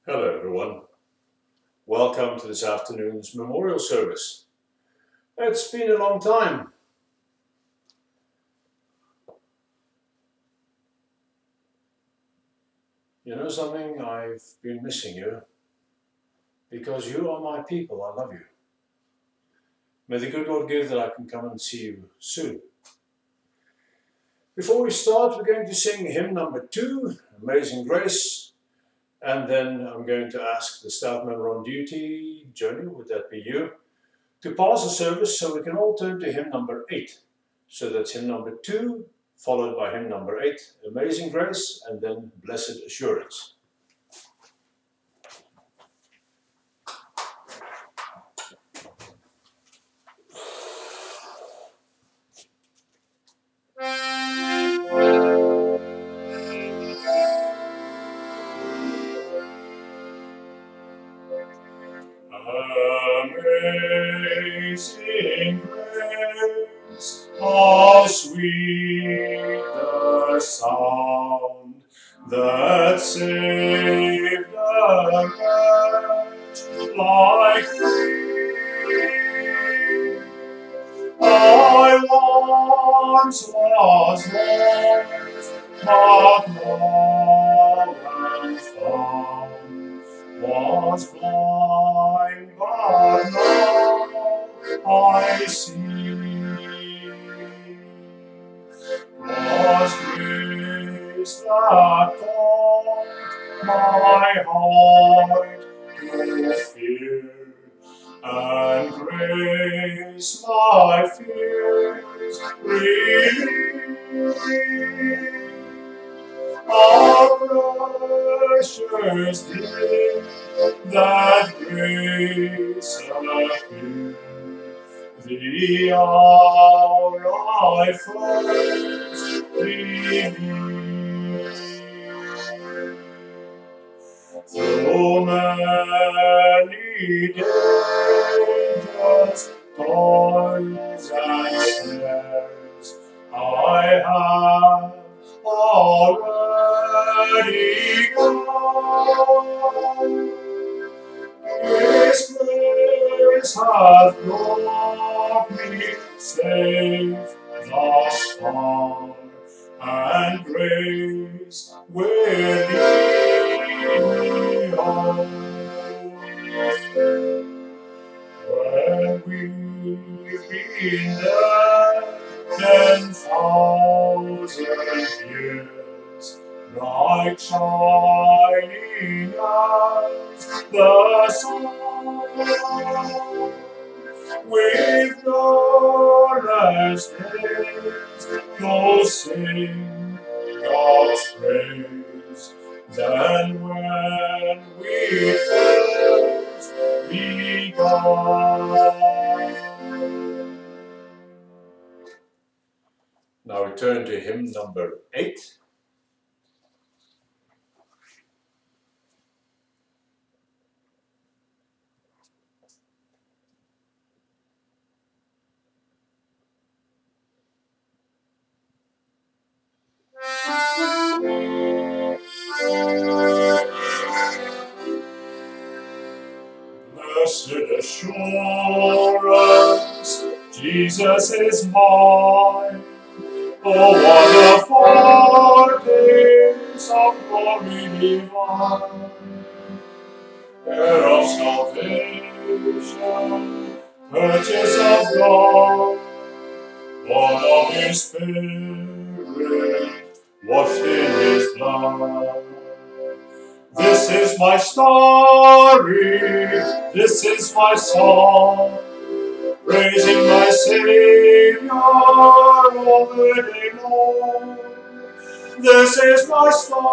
Hello everyone, welcome to this afternoon's memorial service. It's been a long time. You know something, I've been missing you because you are my people, I love you. May the good Lord give that I can come and see you soon. Before we start, we're going to sing hymn number 2, Amazing Grace, and then I'm going to ask the staff member on duty, Joni, would that be you, to pass the service so we can all turn to hymn number 8. So that's hymn number 2, followed by hymn number 8, Amazing Grace, and then Blessed Assurance. Amazing grace, how sweet the sound that saved a wretch like me. I once was lost, but now am found. Was blind, but now I see. Was grace that taught my heart to fear, and grace my fears relieved. How precious thing that grace appeared, the hour I first believed. Through many dangers, toils, and snares, I have already gone. His grace hath brought me safe thus far, and grace will lead me on. When we've been there 10,000 years, bright shining as the sun, with no rest days to sing God's praise. Then when we first begun. Now we turn to hymn number 8. Blessed assurance, Jesus is mine. Oh, what a foretaste of glory divine, heir of salvation, purchase of God, born of His Spirit, washed in His blood. This is my story, this is my song, praising my Savior all the day long. This is my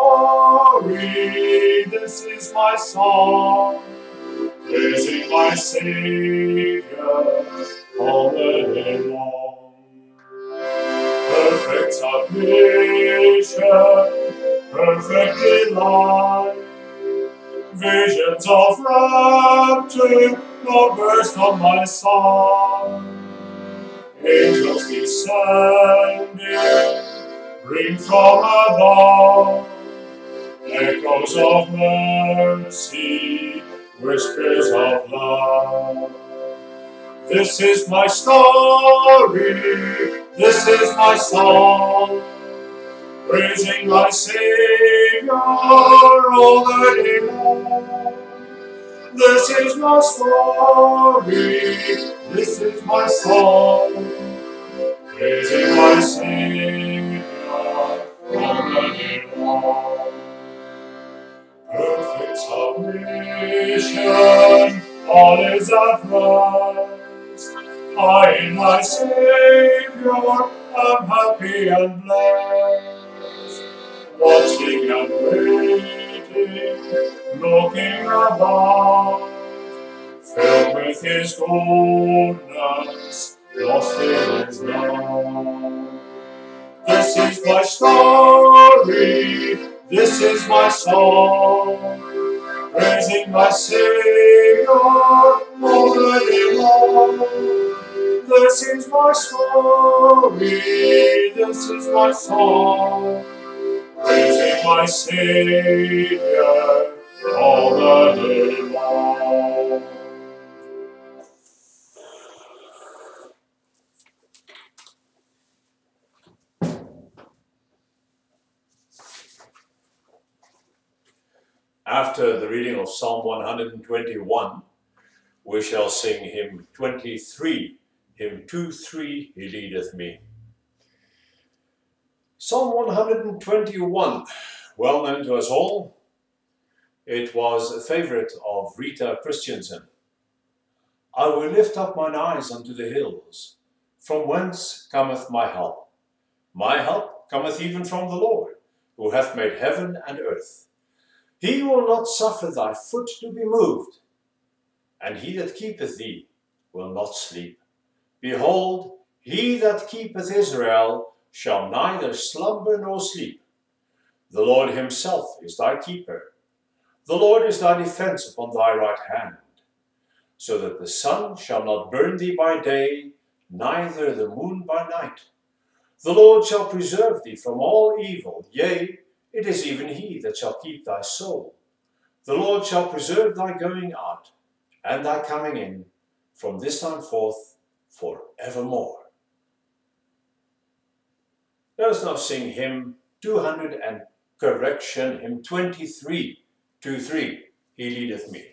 story, this is my song, praising my Savior all the day long. Perfect submission, perfect delight, visions of rapture, no burst on my side. Angels descending, bring from above echoes of mercy, whispers of love. This is my story, this is my song, praising my Savior all the day long. This is my story, this is my song, praising my Savior all the day long. Perfect salvation, all is at rest. I in my Savior am happy and blessed. Watching and waiting, looking above, filled with His goodness, lost in His love. This is my story, this is my song, praising my Savior all the day long. This is my story, this is my song, praising my Savior all the day long. After the reading of Psalm 121, we shall sing hymn 23, hymn 2-3, He Leadeth Me. Psalm 121, well known to us all. It was a favorite of Rita Christiansen. I will lift up mine eyes unto the hills. From whence cometh my help? My help cometh even from the Lord, who hath made heaven and earth. He will not suffer thy foot to be moved, and he that keepeth thee will not sleep. Behold, he that keepeth Israel shall neither slumber nor sleep. The Lord himself is thy keeper. The Lord is thy defence upon thy right hand, so that the sun shall not burn thee by day, neither the moon by night. The Lord shall preserve thee from all evil, yea, it is even he that shall keep thy soul. The Lord shall preserve thy going out, and thy coming in, from this time forth, for evermore. Let us now sing hymn 200 and correction, hymn 23, 2-3, He Leadeth Me.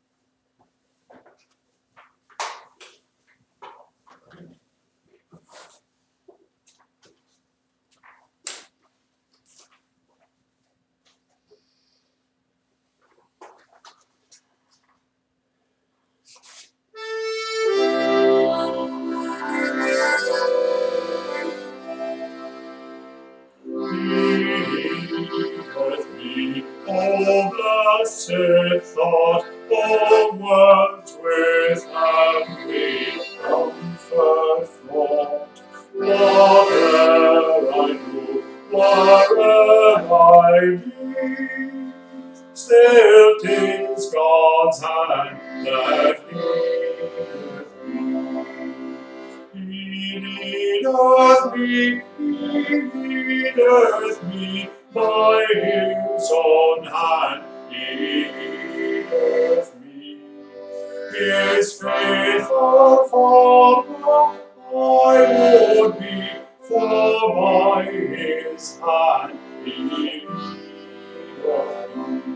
O blessed thought, O words with happy comfort fraught. Whate'er I do, where'er I be, still 'tis God's hand that leadeth me. He leadeth me, He leadeth me, by His own hand He leadeth me. He is faithful for I would be, for by His hand He leadeth me.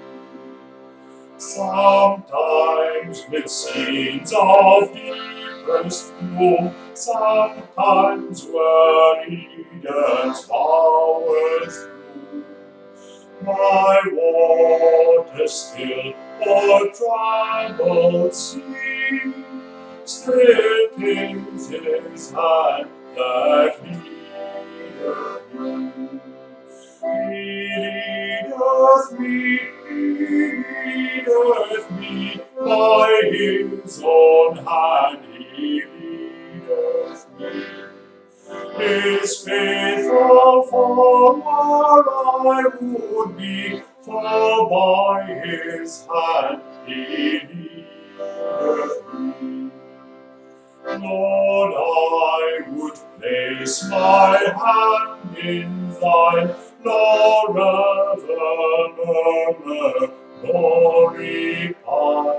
Sometimes with scenes of deepest gloom, sometimes where Eden's bowers bloom. My water still, or troubled sea, still 'tis His hand that leadeth me. He leadeth me, He leadeth me, by His own hand He leadeth me. Is faithful for where I would be, for by His hand He leadeth me. Lord, I would place my hand in Thine, nor ever murmur, nor repine.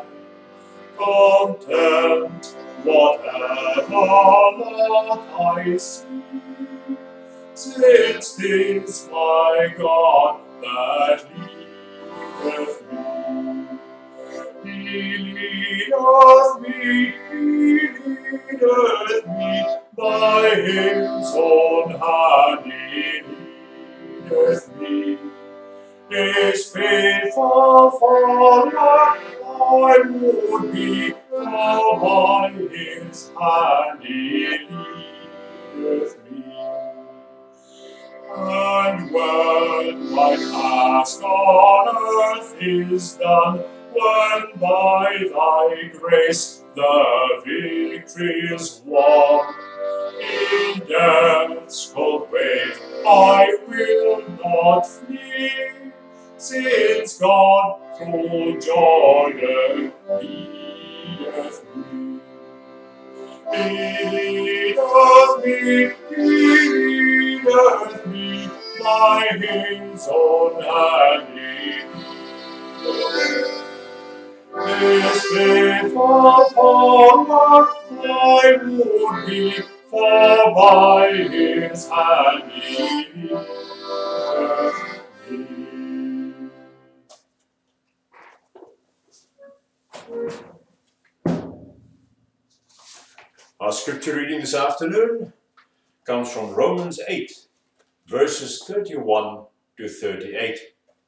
Content, whatever lot I see, since 'tis my God that leadeth me. He leadeth me, he leadeth me, by his own hand he leadeth me. Is faithful for what I would be, for by his hand he leadeth me. And when my task on earth is done, when by thy grace the victory is won, in death's cold wave I will not flee, since God through Jordan leadeth me. He leadeth me, he leadeth me, by his own hand he is faithful for what I would be, for by his hand he leadeth me. Our scripture reading this afternoon comes from Romans 8, verses 31 to 38.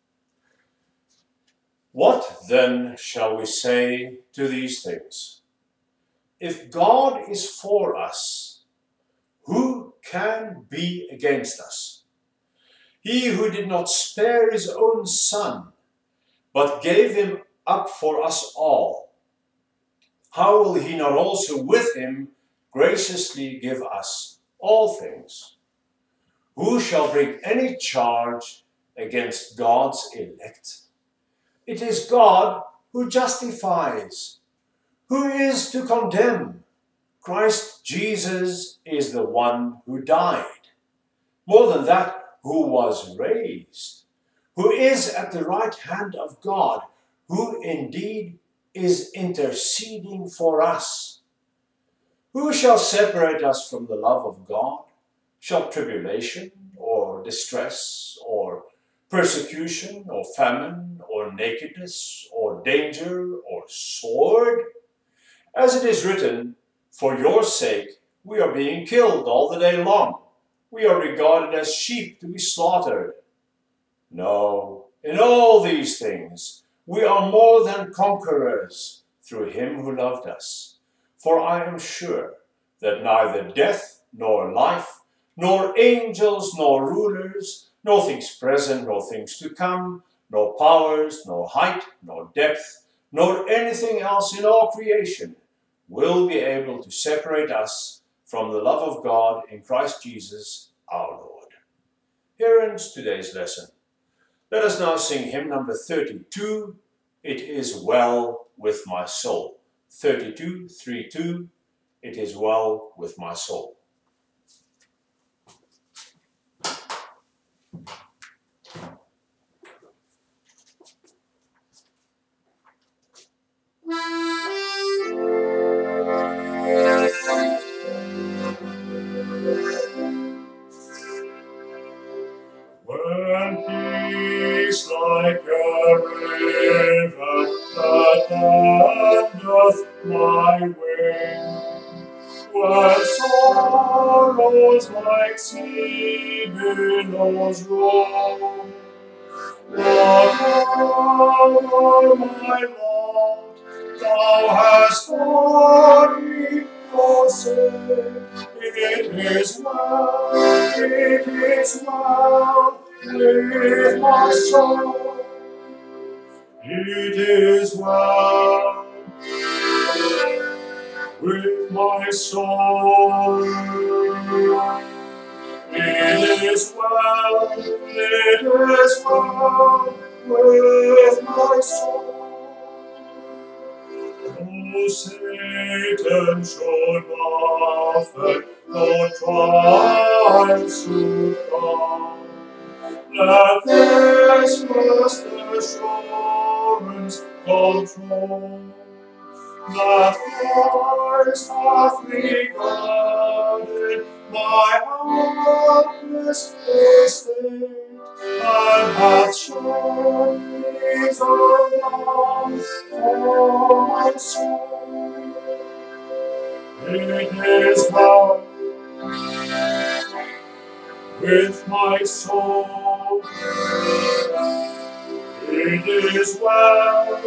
What then shall we say to these things? If God is for us, who can be against us? He who did not spare his own son, but gave him up for us all, how will he not also with him graciously give us all things? Who shall bring any charge against God's elect? It is God who justifies. Who is to condemn? Christ Jesus is the one who died. More than that, who was raised, who is at the right hand of God, who indeed is interceding for us. Who shall separate us from the love of God? Shall tribulation, or distress, or persecution, or famine, or nakedness, or danger, or sword? As it is written, for your sake we are being killed all the day long. We are regarded as sheep to be slaughtered. No, in all these things we are more than conquerors through him who loved us. For I am sure that neither death nor life, nor angels nor rulers, nor things present nor things to come, nor powers, nor height, nor depth, nor anything else in all creation will be able to separate us from the love of God in Christ Jesus our Lord. Here ends today's lesson. Let us now sing hymn number 32, It Is Well With My Soul. 32, 3-2, It Is Well With My Soul. When peace like a river attendeth my way, when sorrows like sea billows roll, whatever my lot, thou hast taught me to say, it is well with my soul. It is well with my soul. It is well with my soul. No Satan should buffet, no trials should come. that this first assurance control, that Christ hath regarded my helpless estate, and hath shown his own love for my soul. It is well with my soul. It is well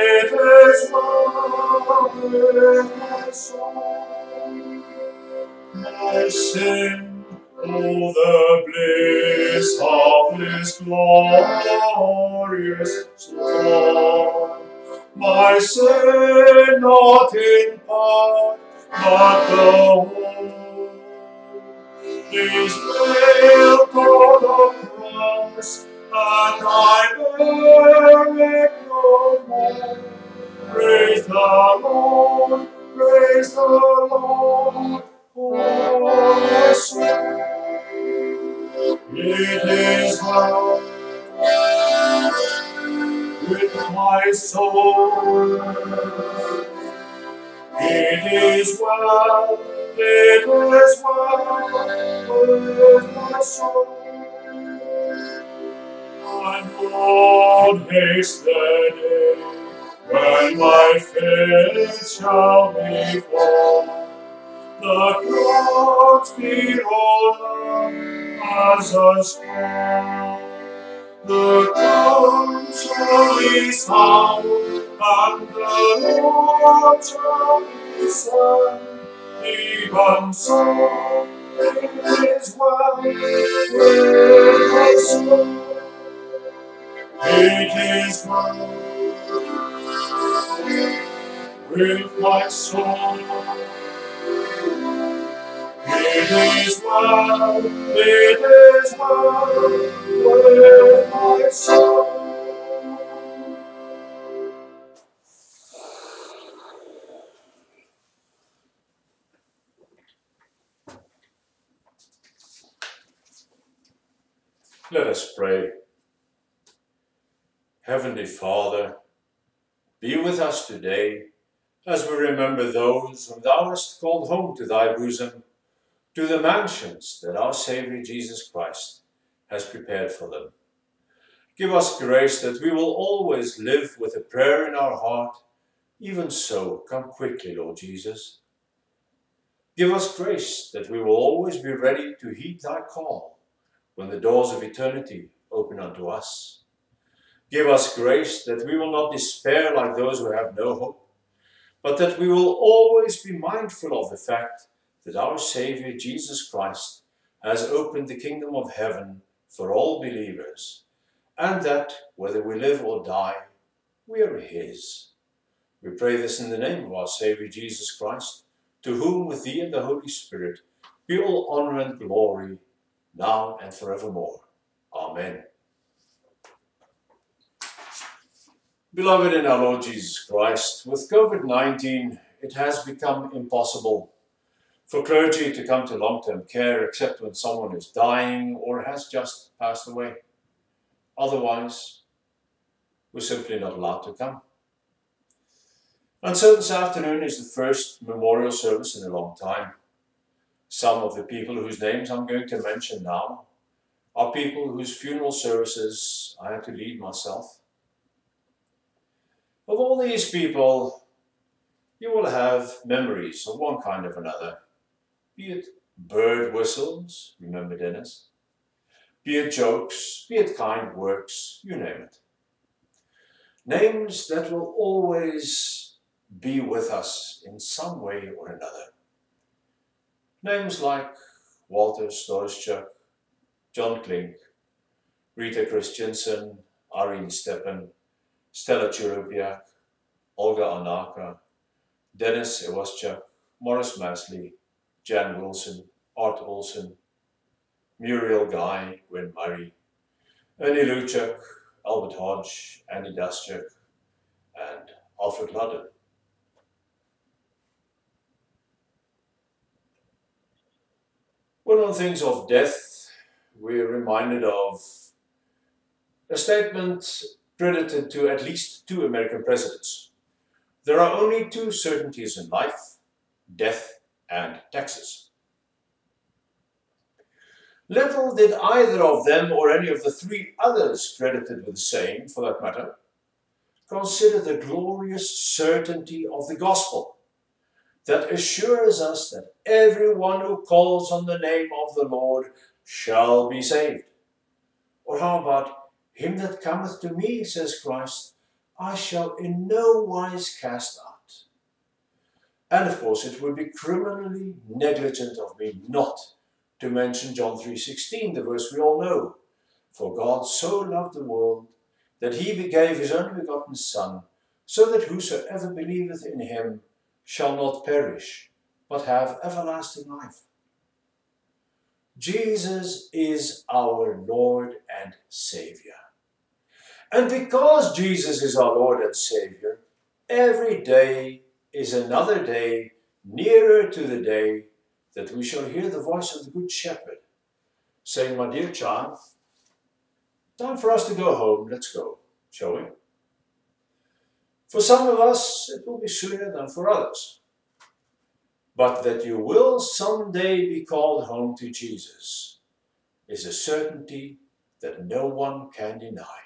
with my soul. My sin, oh the bliss of this glorious song. My sin not in part, but the whole, is nailed on the cross, and I bear it no more. Praise the Lord, praise the Lord, oh my soul. It is well with my soul. It is well with my soul. And Lord, haste the day when my faith shall be full. The clouds be rolled up as a scroll. The drums shall be sound, and the Lord shall be sung. Even so, it is well with my soul. It is well with my soul. It is well with my soul. Let us pray. Heavenly Father, be with us today as we remember those whom thou hast called home to thy bosom, to the mansions that our Saviour Jesus Christ has prepared for them. Give us grace that we will always live with a prayer in our heart. Even so, come quickly, Lord Jesus. Give us grace that we will always be ready to heed thy call when the doors of eternity open unto us. Give us grace that we will not despair like those who have no hope, but that we will always be mindful of the fact that our Saviour Jesus Christ has opened the kingdom of heaven for all believers, and that, whether we live or die, we are his. We pray this in the name of our Saviour Jesus Christ, to whom with thee and the Holy Spirit be all honour and glory, now and forevermore. Amen. Beloved in our Lord Jesus Christ, with COVID-19, it has become impossible for clergy to come to long-term care except when someone is dying or has just passed away. Otherwise, we're simply not allowed to come. And so this afternoon is the first memorial service in a long time. Some of the people whose names I'm going to mention now are people whose funeral services I had to lead myself. Of all these people, you will have memories of one kind or another. Be it bird whistles, remember Dennis? Be it jokes, be it kind works, you name it. Names that will always be with us in some way or another. Names like Walter Storschuk, John Klink, Rita Christensen, Irene Steppen, Stella Cherubiak, Olga Anaka, Dennis Iwaschuk, Morris Masley, Jan Wilson, Art Olson, Muriel Guy, Gwen Murray, Ernie Luchuk, Albert Hodge, Andy Daschuk, and Alfred Ludden. When one thinks of death, we're reminded of a statement credited to at least 2 American presidents. There are only 2 certainties in life: death and taxes. Little did either of them, or any of the 3 others credited with the same, for that matter, consider the glorious certainty of the gospel that assures us that everyone who calls on the name of the Lord shall be saved. Or how about, him that cometh to me, says Christ, I shall in no wise cast out. And of course it would be criminally negligent of me not to mention John 3:16, the verse we all know. For God so loved the world that he gave his only begotten Son, so that whosoever believeth in him shall not perish, but have everlasting life. Jesus is our Lord and Savior. And because Jesus is our Lord and Savior, every day is another day nearer to the day that we shall hear the voice of the Good Shepherd saying, my dear child, time for us to go home, let's go, shall we? For some of us, it will be sooner than for others. But that you will someday be called home to Jesus is a certainty that no one can deny.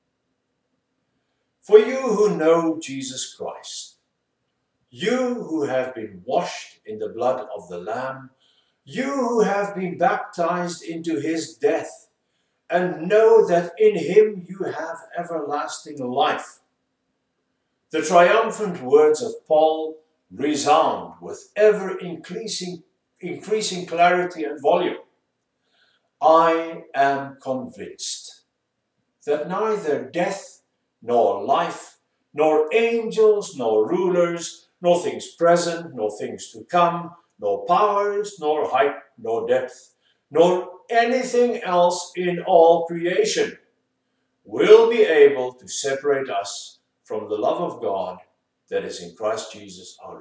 For you who know Jesus Christ, you who have been washed in the blood of the Lamb, you who have been baptized into his death, and know that in him you have everlasting life, the triumphant words of Paul resound with ever-increasing clarity and volume. I am convinced that neither death, nor life, nor angels, nor rulers, nor things present, nor things to come, nor powers, nor height, nor depth, nor anything else in all creation will be able to separate us from the love of God that is in Christ Jesus our Lord.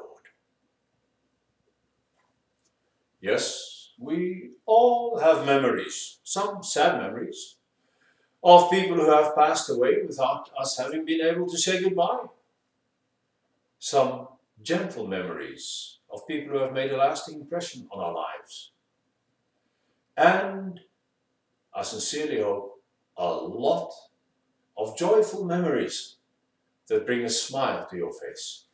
Yes, we all have memories, some sad memories, of people who have passed away without us having been able to say goodbye. Some gentle memories of people who have made a lasting impression on our lives. And I sincerely hope a lot of joyful memories that bring a smile to your face.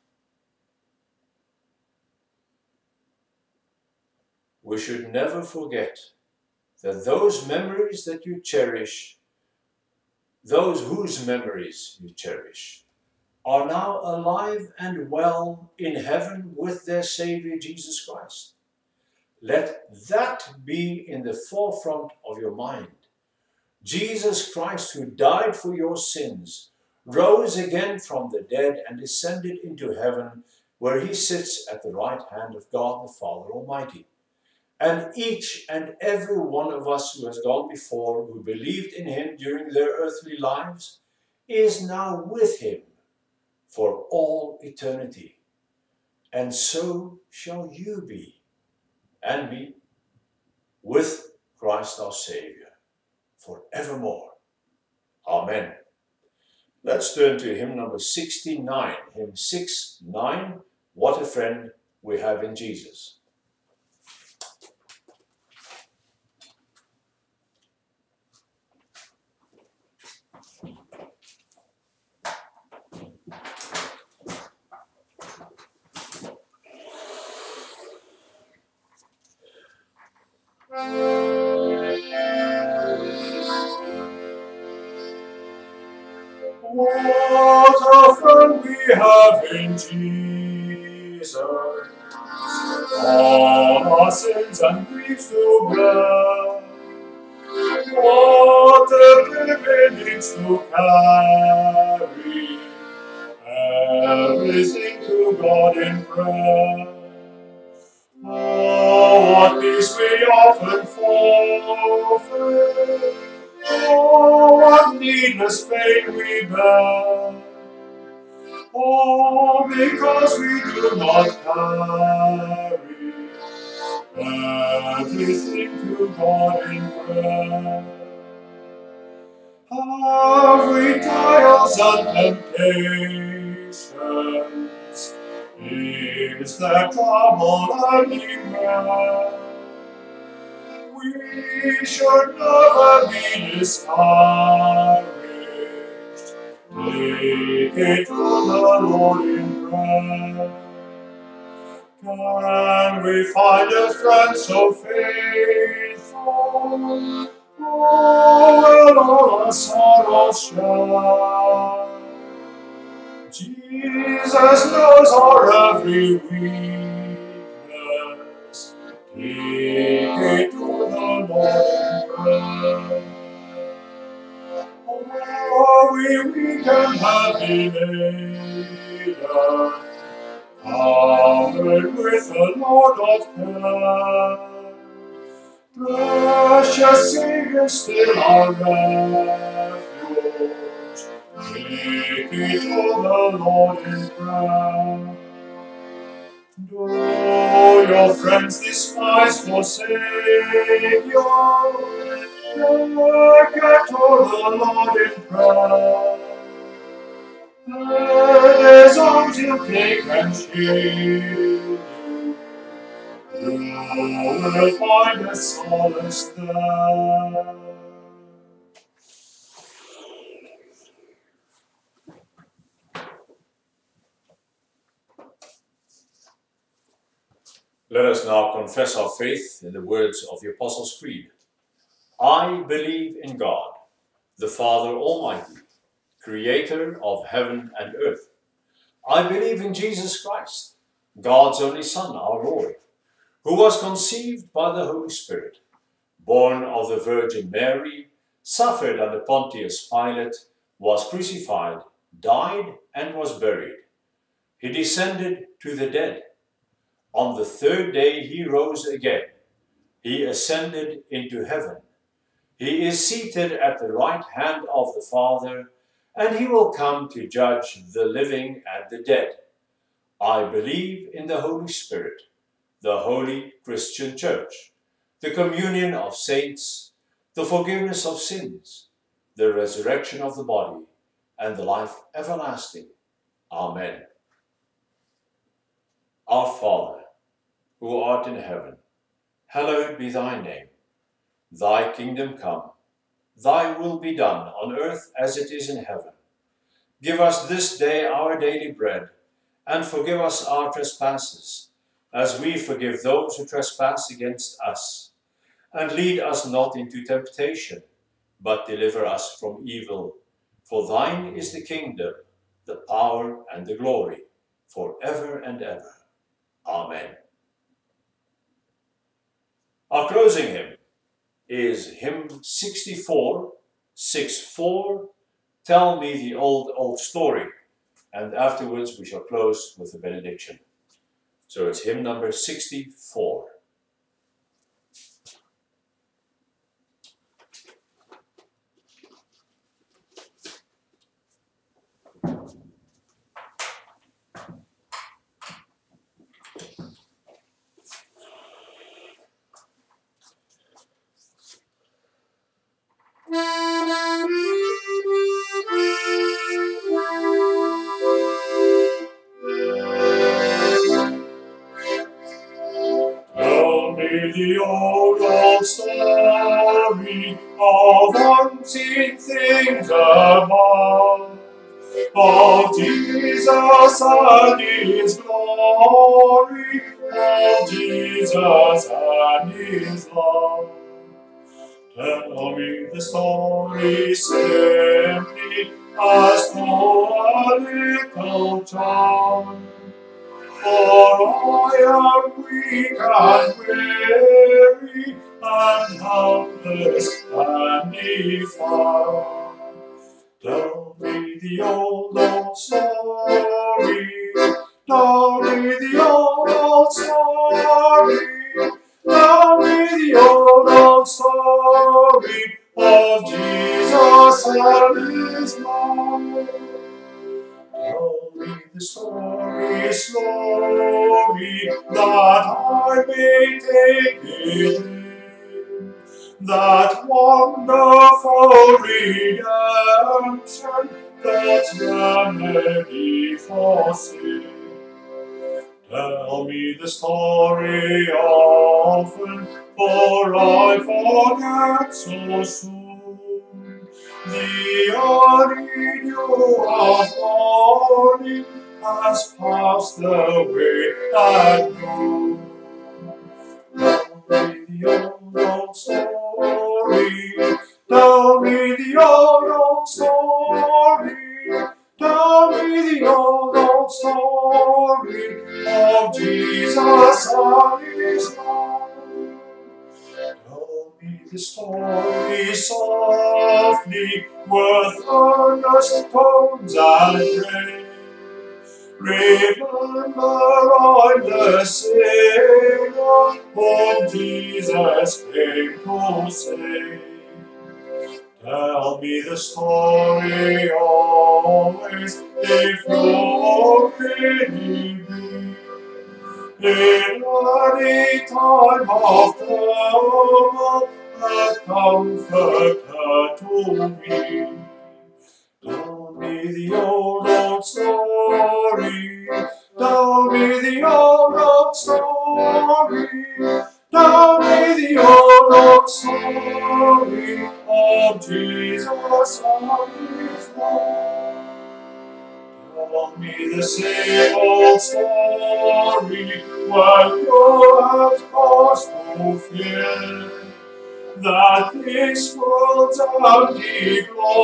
We should never forget that those memories that you cherish, those whose memories you cherish, are now alive and well in heaven with their Savior Jesus Christ. Let that be in the forefront of your mind. Jesus Christ, who died for your sins, rose again from the dead and descended into heaven, where he sits at the right hand of God the Father Almighty. And each and every one of us who has gone before, who believed in him during their earthly lives, is now with him for all eternity. And so shall you be, and be, with Christ our Savior, forevermore. Amen. Let's turn to hymn number 69, hymn 69, What a Friend We Have in Jesus. What a friend we have in Jesus, all our sins and griefs to bear. What a privilege to carry everything to God in prayer. Oh, what peace we often forfeit. Oh, what needless pain we bear. Oh, because we do not carry everything to God in prayer. every trials and temptations is the trouble only man. We should never be discouraged. Take it to the Lord in prayer. Can we find a friend so faithful, who will all our sorrows share? Jesus knows our every weakness. Take it to the Lord in prayer. Oh, we can have laden, covered with a load of care. Precious Savior, still our refuge. Take it to the Lord in prayer. Do your friends despise, forsake you? Take it to the Lord in prayer. Let His arms He'll take and shield you. You will find a solace there. Let us now confess our faith in the words of the Apostles' Creed. I believe in God, the Father Almighty, creator of heaven and earth. I believe in Jesus Christ, God's only Son, our Lord, who was conceived by the Holy Spirit, born of the Virgin Mary, suffered under Pontius Pilate, was crucified, died, and was buried. He descended to the dead. On the third day he rose again. He ascended into heaven. He is seated at the right hand of the Father, and he will come to judge the living and the dead. I believe in the Holy Spirit, the holy Christian Church, the communion of saints, the forgiveness of sins, the resurrection of the body, and the life everlasting. Amen. Our Father, who art in heaven, hallowed be thy name. Thy kingdom come, thy will be done on earth as it is in heaven. Give us this day our daily bread, and forgive us our trespasses, as we forgive those who trespass against us. And lead us not into temptation, but deliver us from evil. For thine is the kingdom, the power, and the glory, forever and ever. Amen. Our closing hymn is hymn 64, 6-4, Tell Me the Old Story. And afterwards we shall close with the benediction. So it's hymn number 64. Tell me the old story of unseen things above, of Jesus and His glory, of Jesus and His love. Tell me the story simply as for a little child. For I am weak and weary, and helpless and defiled. Tell me the old story. Tell me the old story. Tell me the old story of Jesus and His love. Tell me the story slowly, that I may take it in. that wonderful redemption, that's remedy for sin. Tell me the story often, for I forget so soon. The early dew of morning has passed away at noon. Tell me the old story. Tell me the old story. Tell me the old story of Jesus and his love. Tell me the story softly, with earnest tones and praise. Remember I'm the Savior whom Jesus came to save. Tell me the story always, if you really be. In any time of trouble, a comforter to me. Tell me the old story. Tell me the old story. Tell me the old story of Jesus and his love. Tell me the same old story when you have cause to fear that this world's empty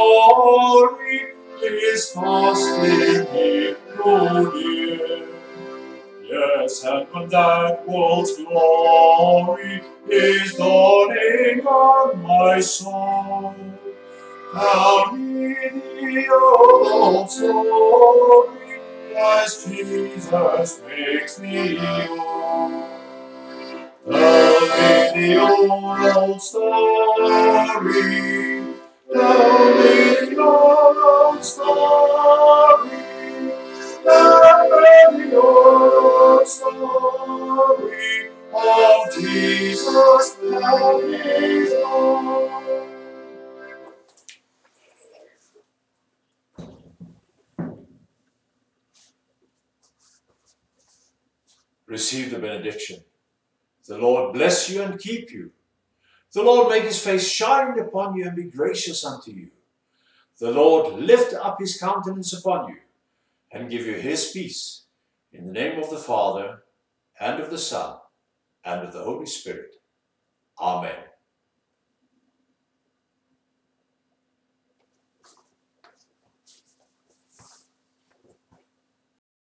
glory is costing me no dear. Yes, and when that world's glory is dawning on my soul, tell me the old story as Jesus makes me whole. Tell me the old story. Tell me the old story. Tell me the old story of Jesus and his love. Receive the benediction. The Lord bless you and keep you. The Lord make his face shine upon you and be gracious unto you. The Lord lift up his countenance upon you and give you his peace. In the name of the Father, and of the Son, and of the Holy Spirit. Amen.